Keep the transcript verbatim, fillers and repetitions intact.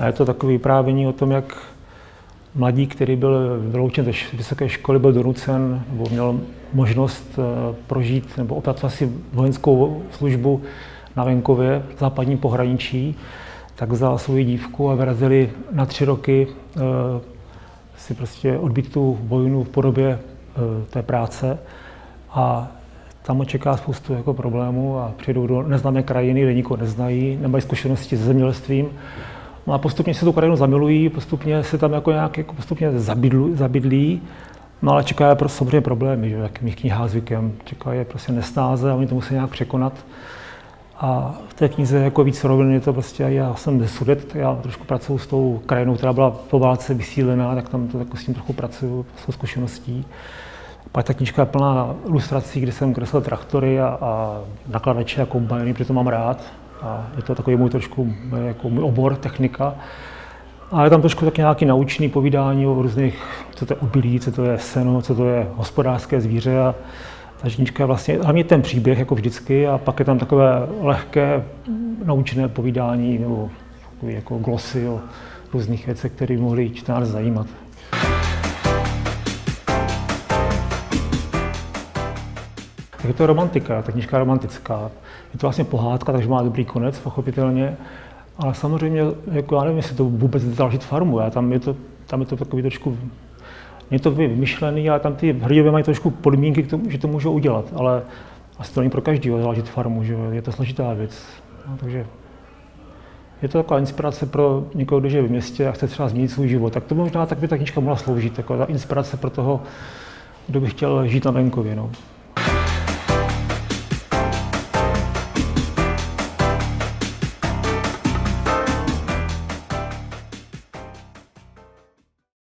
A je to takové vyprávění o tom, jak mladík, který byl vyloučen ze vysoké školy, byl donucen nebo měl možnost prožít nebo opracovat si vojenskou službu na venkově v západním pohraničí, tak vzal svou dívku a vyrazili na tři roky si prostě odbít tu vojnu v podobě té práce. A tam ho čeká spoustu jako problémů a přijdou do neznámé krajiny, kde nikoho neznají, nemají zkušenosti se zemědělstvím. No a postupně se tu krajinu zamilují, postupně se tam jako nějak jako postupně zabydlí, zabydlí, no ale čeká je prostě samozřejmě problémy, že jak mých knihách zvykem, čeká je prostě nesnáze a oni to musí nějak překonat. A v té knize jako víc rovin je to prostě, já jsem ze Sudet, já trošku pracuji s tou krajinou, která byla po válce vysílená, tak tam to jako s tím trochu pracuju, s tou zkušeností. Pak ta knížka je plná ilustrací, kde jsem kreslil traktory a, a nakladače a kombajny, protože to mám rád. A je to takový můj trošku jako můj obor, technika. A je tam trošku taky nějaký naučný povídání o různých, co to je obilí, co to je seno, co to je hospodářské zvíře. A ta knížka je vlastně, hlavně ten příběh, jako vždycky, a pak je tam takové lehké naučné povídání nebo jako glosy o různých věcech, které mohly čtenáře zajímat. Tak je to romantika, ta knížka je romantická. Je to vlastně pohádka, takže má dobrý konec, pochopitelně. Ale samozřejmě, jako já nevím, jestli to vůbec založit farmu. Já, tam, je to, tam je to takový trošku, je to vymyšlený, ale tam ty hrdinové mají trošku podmínky k tomu, že to můžou udělat. Ale asi to není pro každého založit farmu, že je to složitá věc. No, takže je to taková inspirace pro někoho, kdo žije v městě a chce třeba změnit svůj život. Tak to možná tak by ta knížka mohla sloužit, jako ta inspirace pro toho, kdo by chtěl žít na venkově. No.